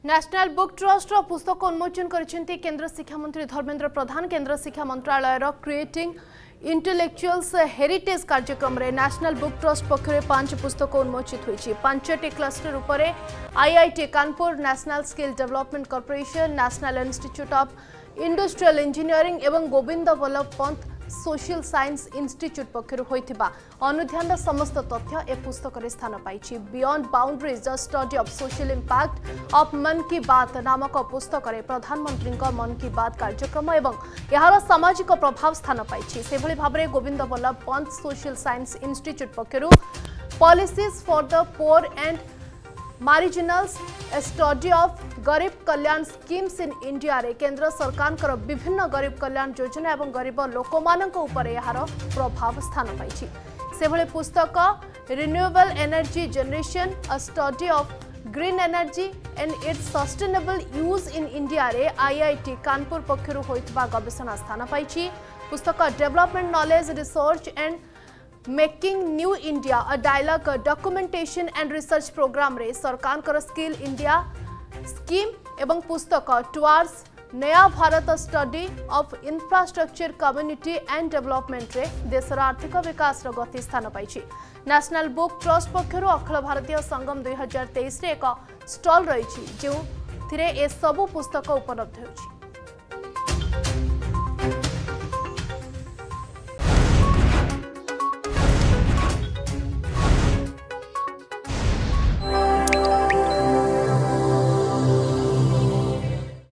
National book trust पुस्तक उन्मोचन करिसेंती केंद्र शिक्षा मंत्री धर्मेंद्र प्रधान। केंद्र शिक्षा मंत्रालय क्रिएटिंग इंटेलेक्चुअल्स हेरिटेज कार्यक्रम रे नेशनल बुक ट्रस्ट पक्षरे 5 पुस्तक उन्मोचित होईछि। 5टी क्लस्टर उपरे IIT Kanpur, national skill development corporation, national institute of industrial engineering एवं Govind Vallabh Pant social science institute पक्षर होइथिबा अनुध्यान समस्त तथ्य ए पुस्तक रे स्थान पाइछि। Beyond boundaries the study of social impact of Mann Ki बात नामक पुस्तक रे प्रधानमंत्री मन की बात कार्यक्रम एवं यार सामाजिक प्रभाव स्थान पाइछि। से भली भाबरे Govind Vallabh Pant social science institute पक्षर policies for the poor and marginals a study of Garib Kalyan schemes in India रे केंद्र सरकार विभिन्न गरीब कल्याण योजना एवं गरीब लोक मानक ऊपर यार प्रभाव स्थान पाइछि। से भले पुस्तक renewable energy generation a study of green energy and its sustainable use in India रे आईआईटी कानपुर पक्षर होइतबा गवेषणा स्थान पाइछि। पुस्तक development knowledge research and making new India a dialogue documentation and research program रे सरकार कर स्किल इंडिया स्कीम एवं पुस्तक towards Naya Bharat study of infrastructure community and development रे देशर आर्थिक विकास गति स्थान पाइछि। नेशनल बुक ट्रस्ट पक्षर अखिल भारतीय संगम 2023 रे एक स्टॉल रही जो ए सबु पुस्तक उपलब्ध होछि।